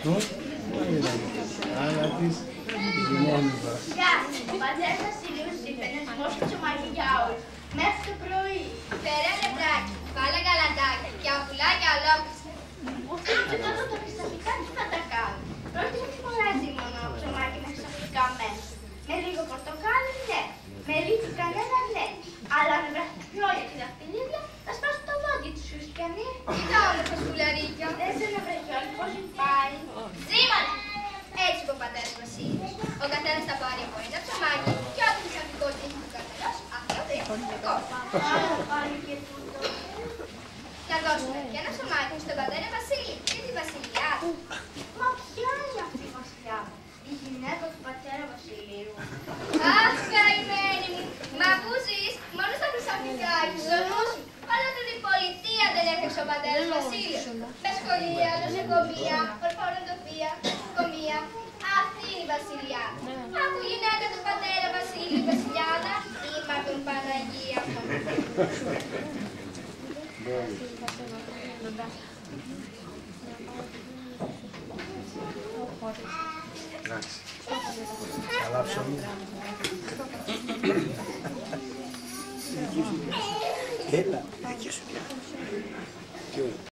Άρα της γυναίμηβα. Γεια σας, ο πατέρας Βασιλείος είπε να σμώσει ψωμάκι για όλους. Μέχρι το πρωί. Φέρε λεπτάκι, βάλε γαλατάκι και αυγουλάκια ολόκληρα. Και τότε τα πιστατικά της θα τα κάνω. Πρώτη μου φοράζει μόνο ψωμάκι με ξαφνικά μέσα. Με λίγο πορτοκάλι, ναι. Με λίγο κανένα, ναι. Αλλά αν βράχει πιο για τη δαχτυλίδια, θα σπάσω το δόντι του Χριστιανή. Κοίτα όμορφα σκουλαρίκια. Δεν σε να βρέχει όλοι πώς πάει. Ζήμανε! Έτσι είπε ο πατέρας Βασίλης. Ο καθένας θα πάρει από ένα ψωμάκι και ό,τι ξαφνικό τύχει του καθενός, αυτό το υποχρεωτικό. Άρα πάλι και τούτο. Να δώσουμε και ένα ψωμάκι στον πατέρα Βασίλη και τη βασιλιά του. Μα ποια είναι αυτή η βασιλιά? Η γυναίκα του πατέρα Βασιλείου. Αχ, καημένη μου! Μα πού ζεις, μόνο στα χρυσαφικά έχεις στο νου σου. Αλλά την πολιτεία δεν έφτιαξε ο πατέρας Βασίλης. Με σχολεία, νοσοκομεία, ορφανοτροφία, κομεία. Αυτή είναι η βασιλιά. Άκου γυναίκα του πατέρα Βασίλη, η βασιλιάνα,ήμα τον Παναγία μου. Εντάξει. Καλά ψωμί. Έλα, δική σου.